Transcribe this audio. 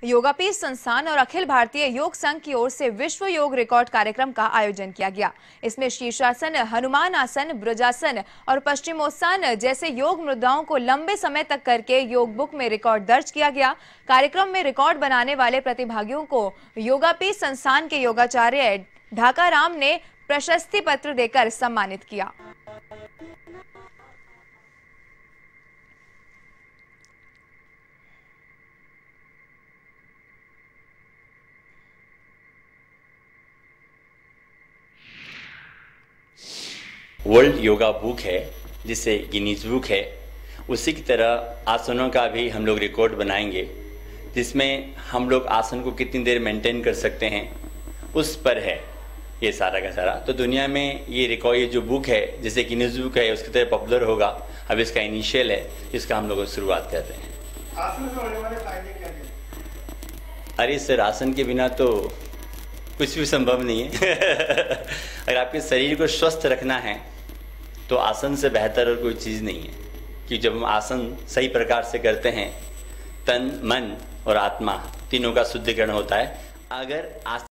योगापीठ संस्थान और अखिल भारतीय योग संघ की ओर से विश्व योग रिकॉर्ड कार्यक्रम का आयोजन किया गया। इसमें शीर्षासन, हनुमान आसन, ब्रजासन और पश्चिमोत्तान जैसे योग मुद्राओं को लंबे समय तक करके योग बुक में रिकॉर्ड दर्ज किया गया। कार्यक्रम में रिकॉर्ड बनाने वाले प्रतिभागियों को योगापीठ संस्थान के योगाचार्य ढाकाराम ने प्रशस्ति पत्र देकर सम्मानित किया। वर्ल्ड योगा बुक है जिसे गिनीज बुक है, उसी की तरह आसनों का भी हम लोग रिकॉर्ड बनाएंगे, जिसमें हम लोग आसन को कितनी देर मेंटेन कर सकते हैं उस पर है ये सारा का सारा। तो दुनिया में ये रिकॉर्ड, ये जो बुक है जैसे गिनीज बुक है, उसकी तरह पॉपुलर होगा। अब इसका इनिशियल है, जिसका हम लोग शुरुआत कर रहे हैं। आसन से होने वाले फायदे क्या हैं? अरे सर, आसन के बिना तो कुछ भी संभव नहीं है। अगर आपके शरीर को स्वस्थ रखना है तो आसन से बेहतर और कोई चीज़ नहीं है, कि जब हम आसन सही प्रकार से करते हैं तन, मन और आत्मा तीनों का शुद्धिकरण होता है। अगर